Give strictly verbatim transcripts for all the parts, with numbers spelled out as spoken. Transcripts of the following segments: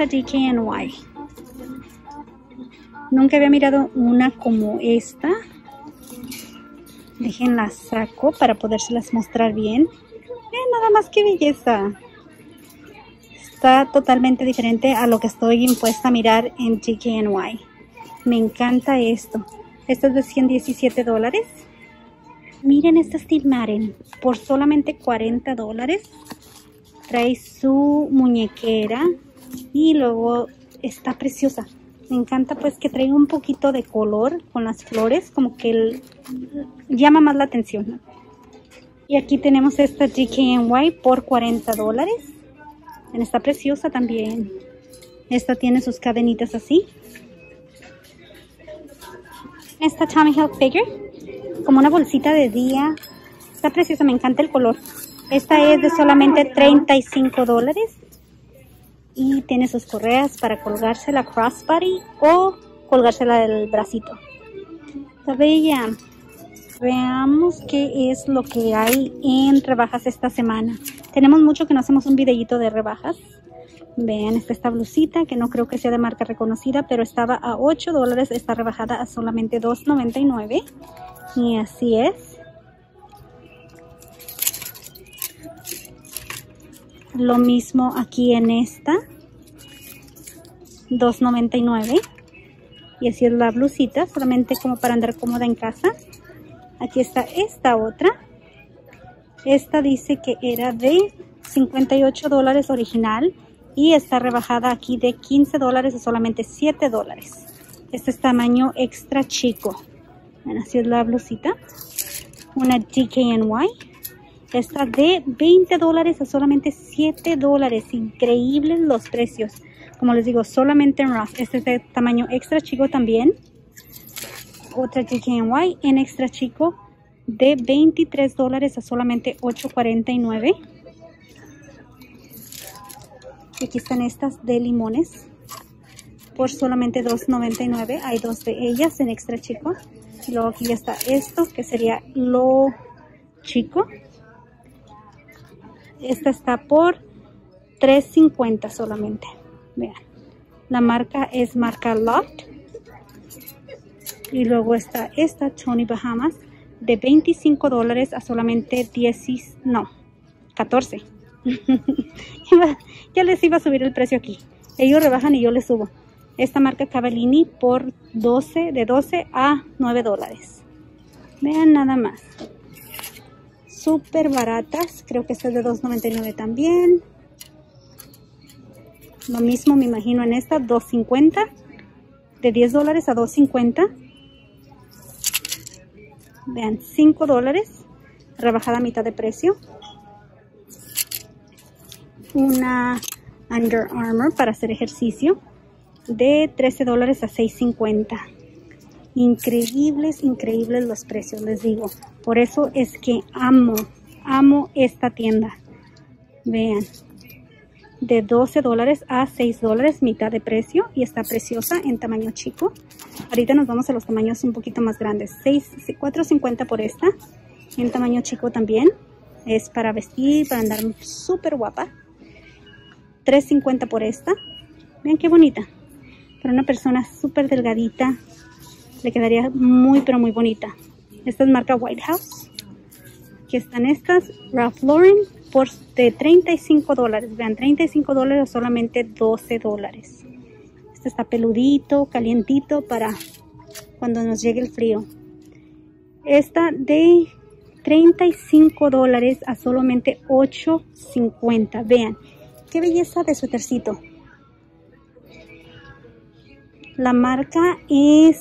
esta D K N Y. Nunca había mirado una como esta. Déjenla saco para podérselas mostrar bien. Vean nada más qué belleza. Está totalmente diferente a lo que estoy impuesta a mirar en D K N Y. Me encanta esto. Esto es de ciento diecisiete dólares. Miren esta Steve Madden por solamente cuarenta dólares. Trae su muñequera y luego está preciosa. Me encanta pues que trae un poquito de color con las flores, como que el, llama más la atención. Y aquí tenemos esta D K N Y por cuarenta dólares. Está preciosa también. Esta tiene sus cadenitas así. Esta Tommy Hilfiger, como una bolsita de día. Está preciosa, me encanta el color. Esta es de solamente treinta y cinco dólares. Y tiene sus correas para colgársela crossbody o colgársela del bracito. Está bella. Veamos qué es lo que hay en rebajas esta semana. Tenemos mucho que no hacemos un videíto de rebajas. Vean, esta, esta blusita que no creo que sea de marca reconocida, pero estaba a ocho dólares, está rebajada a solamente dos noventa y nueve. Y así es. Lo mismo aquí en esta, dos noventa y nueve. Y así es la blusita, solamente como para andar cómoda en casa. Aquí está esta otra. Esta dice que era de cincuenta y ocho dólares original. Y está rebajada aquí de quince dólares a solamente siete dólares. Este es tamaño extra chico. Bueno, así es la blusita. Una D K N Y. Esta de veinte dólares a solamente siete dólares. Increíbles los precios. Como les digo, solamente en Ross. Este es de tamaño extra chico también. Otra D K N Y en extra chico de veintitrés dólares a solamente ocho cuarenta y nueve. Aquí están estas de limones por solamente dos noventa y nueve. Hay dos de ellas en extra chico. Y luego aquí ya está esto, que sería lo chico. Esta está por tres cincuenta solamente. Vean. La marca es marca Loft. Y luego está esta Tony Bahamas de veinticinco dólares a solamente diez, no, catorce. Ya les iba a subir el precio aquí. Ellos rebajan y yo les subo. Esta marca Cavallini por doce, de doce a nueve dólares. Vean nada más. Súper baratas. Creo que esta es de dos noventa y nueve también. Lo mismo me imagino en esta, dos cincuenta. De diez dólares a dos cincuenta. Vean, cinco dólares. Rebajada a mitad de precio. Una Under Armour para hacer ejercicio de trece dólares a seis cincuenta. Increíbles, increíbles los precios, les digo. Por eso es que amo, amo esta tienda. Vean, de doce dólares a seis dólares, mitad de precio. Y está preciosa en tamaño chico. Ahorita nos vamos a los tamaños un poquito más grandes. cuatro cincuenta por esta. En tamaño chico también. Es para vestir, para andar súper guapa. tres cincuenta por esta. Vean qué bonita. Para una persona súper delgadita le quedaría muy pero muy bonita. Esta es marca White House. Aquí están estas Ralph Lauren por de treinta y cinco dólares. Vean, treinta y cinco dólares o solamente doce dólares. Este está peludito, calientito para cuando nos llegue el frío. Esta de treinta y cinco dólares a solamente ocho cincuenta. Vean. Qué belleza de suétercito. La marca es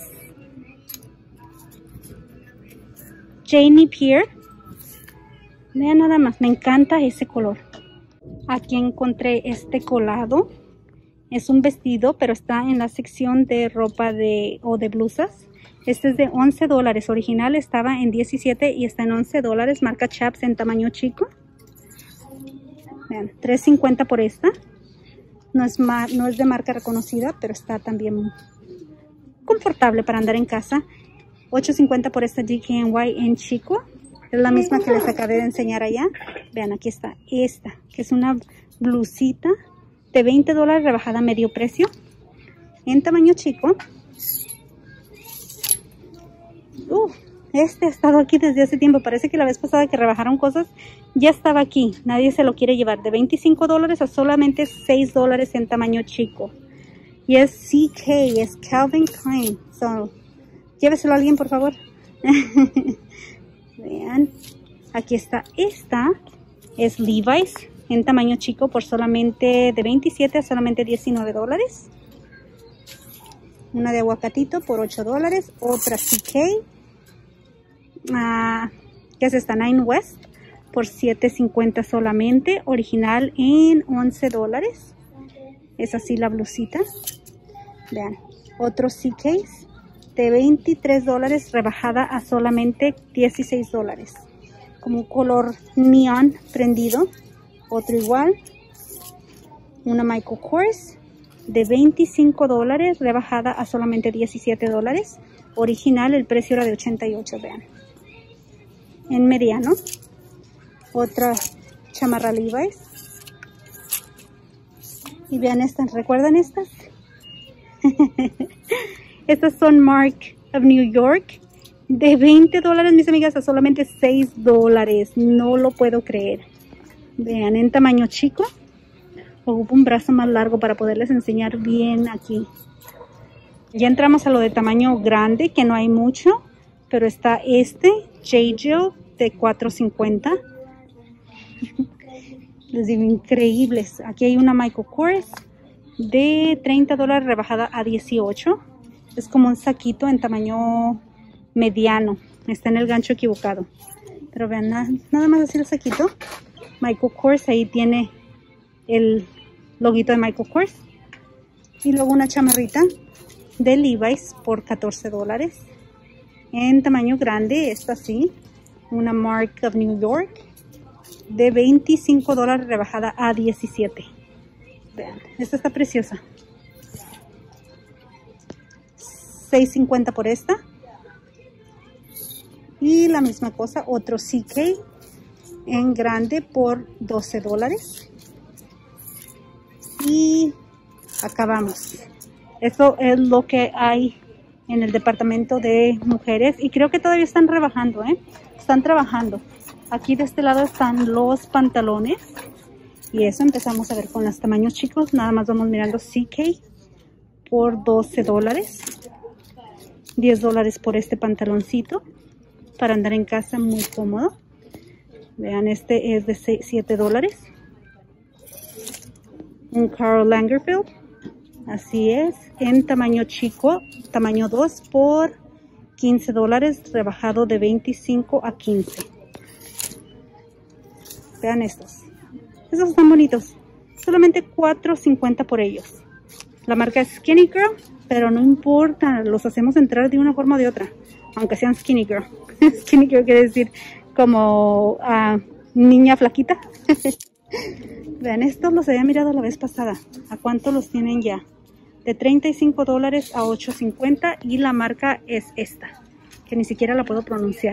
Janie Pierre. Vean nada más, me encanta ese color. Aquí encontré este colado. Es un vestido, pero está en la sección de ropa de o de blusas. Este es de once dólares. Original estaba en diecisiete y está en once dólares. Marca Chaps en tamaño chico. Vean, tres cincuenta por esta. No es, no es de marca reconocida, pero está también confortable para andar en casa. ocho cincuenta por esta D K N Y en chico. Es la misma que les acabé de enseñar allá. Vean, aquí está esta, que es una blusita de veinte dólares rebajada a medio precio. En tamaño chico. Uh, este ha estado aquí desde hace tiempo. Parece que la vez pasada que rebajaron cosas ya estaba aquí. Nadie se lo quiere llevar. De veinticinco dólares a solamente seis dólares en tamaño chico. Y es C K, es Calvin Klein. So, lléveselo a alguien, por favor. Vean, aquí está esta. Es Levi's en tamaño chico por solamente de veintisiete a solamente diecinueve dólares. Una de aguacatito por ocho dólares. Otra C K. Uh, que es esta Nine West por siete cincuenta solamente. Original en once dólares. Es así la blusita. Vean, otro C Ks de veintitrés dólares rebajada a solamente dieciséis dólares. Como un color neón prendido. Otro igual. Una Michael Kors de veinticinco dólares rebajada a solamente diecisiete dólares. Original el precio era de ochenta y ocho, vean. En mediano. Otra chamarra Levi's. Y vean estas, ¿recuerdan estas? Estas son Mark of New York. De veinte dólares, mis amigas, a solamente seis dólares. No lo puedo creer. Vean, en tamaño chico. Ocupo un brazo más largo para poderles enseñar bien aquí. Ya entramos a lo de tamaño grande, que no hay mucho. Pero está este, J-Jill, de cuatro cincuenta. Les digo, increíbles. Aquí hay una Michael Kors de treinta dólares rebajada a dieciocho. Es como un saquito en tamaño mediano. Está en el gancho equivocado. Pero vean, nada, nada más así el saquito. Michael Kors, ahí tiene el loguito de Michael Kors. Y luego una chamarrita de Levi's por catorce dólares. En tamaño grande, esta sí. Una Mark of New York de veinticinco dólares rebajada a diecisiete. Vean, esta está preciosa. seis cincuenta por esta. Y la misma cosa, otro C K en grande por doce dólares. Y acabamos. Esto es lo que hay en el departamento de mujeres. Y creo que todavía están rebajando, ¿eh? Están trabajando. Aquí de este lado están los pantalones. Y eso empezamos a ver con los tamaños chicos. Nada más vamos mirando C K por doce dólares. diez dólares por este pantaloncito. Para andar en casa muy cómodo. Vean, este es de siete dólares. Un Karl Lagerfeld. Así es. En tamaño chico. Tamaño dos por quince dólares. Rebajado de veinticinco a quince. Vean estos. Estos están bonitos. Solamente cuatro cincuenta por ellos. La marca es Skinny Girl. Pero no importa. Los hacemos entrar de una forma o de otra. Aunque sean Skinny Girl. Skinny Girl quiere decir como uh, niña flaquita. Vean, estos los había mirado la vez pasada. ¿A cuánto los tienen ya? De treinta y cinco dólares a ocho cincuenta. Y la marca es esta. Que ni siquiera la puedo pronunciar.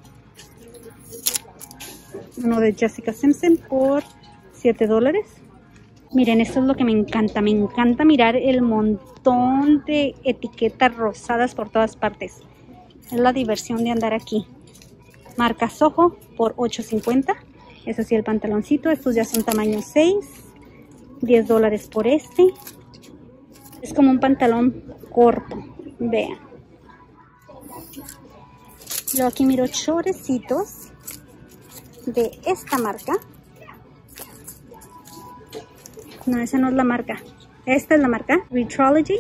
Uno de Jessica Simpson por siete dólares. Miren, esto es lo que me encanta. Me encanta mirar el montón de etiquetas rosadas por todas partes. Es la diversión de andar aquí. Marca Soho por ocho cincuenta. Es así el pantaloncito. Estos ya son tamaño seis. diez dólares por este. Es como un pantalón corto. Vean. Luego aquí miro chorecitos de esta marca. No, esa no es la marca. Esta es la marca. Retrology.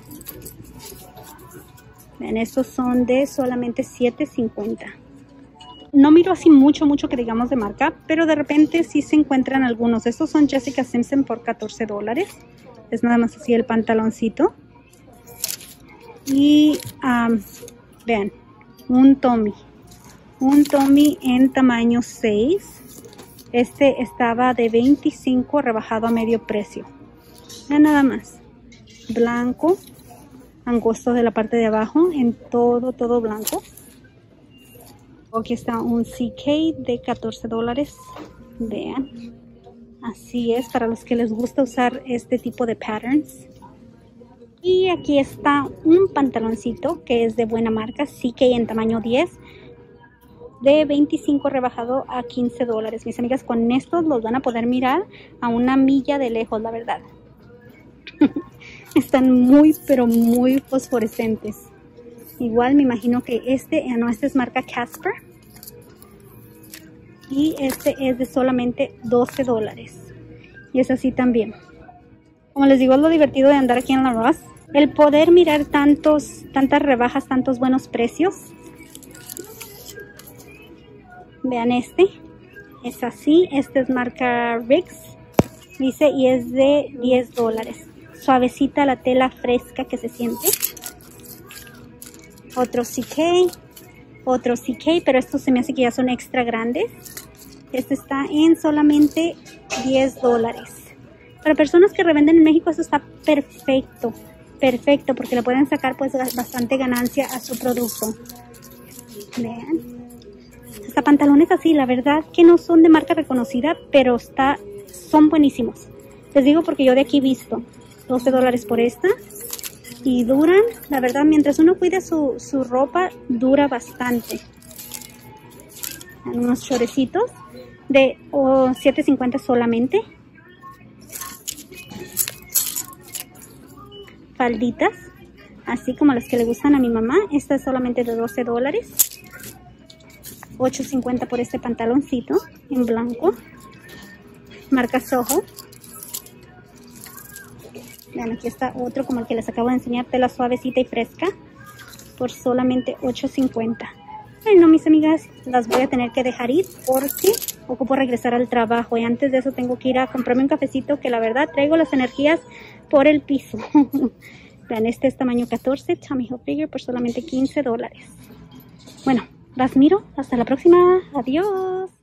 Vean, estos son de solamente siete cincuenta. No miro así mucho, mucho que digamos de marca, pero de repente sí se encuentran algunos. Estos son Jessica Simpson por catorce dólares. Es nada más así el pantaloncito. Y um, vean, un Tommy. Un Tommy en tamaño seis. Este estaba de veinticinco rebajado a medio precio. Vean nada más. Blanco. Angosto de la parte de abajo. En todo, todo blanco. Aquí está un C K de catorce dólares. Vean. Así es, para los que les gusta usar este tipo de patterns. Y aquí está un pantaloncito que es de buena marca, C K en tamaño diez, de veinticinco rebajado a quince dólares. Mis amigas, con estos los van a poder mirar a una milla de lejos, la verdad. Están muy, pero muy fosforescentes. Igual me imagino que este, no, este es marca Casper. Y este es de solamente doce dólares. Y es así también. Como les digo, es lo divertido de andar aquí en la Ross. El poder mirar tantos, tantas rebajas, tantos buenos precios. Vean este. Es así. Este es marca Riggs. Dice, y es de diez dólares. Suavecita la tela fresca que se siente. Otro C K. Otro C K, pero estos se me hace que ya son extra grandes. Este está en solamente diez dólares. Para personas que revenden en México, esto está perfecto. Perfecto, porque le pueden sacar pues bastante ganancia a su producto. Vean. Hasta pantalones así, la verdad que no son de marca reconocida, pero está, son buenísimos. Les digo porque yo de aquí he visto doce dólares por esta. Y duran, la verdad, mientras uno cuide su, su ropa, dura bastante. Unos chorecitos de oh, siete cincuenta solamente. Falditas, así como las que le gustan a mi mamá. Esta es solamente de doce dólares. ocho cincuenta por este pantaloncito en blanco. Marca Soho. Vean, aquí está otro como el que les acabo de enseñar, tela suavecita y fresca, por solamente ocho cincuenta. Bueno, mis amigas, las voy a tener que dejar ir porque ocupo regresar al trabajo. Y antes de eso tengo que ir a comprarme un cafecito, que la verdad traigo las energías por el piso. Vean, este es tamaño catorce, Tommy Hilfiger, por solamente quince dólares. Bueno, las miro. Hasta la próxima. Adiós.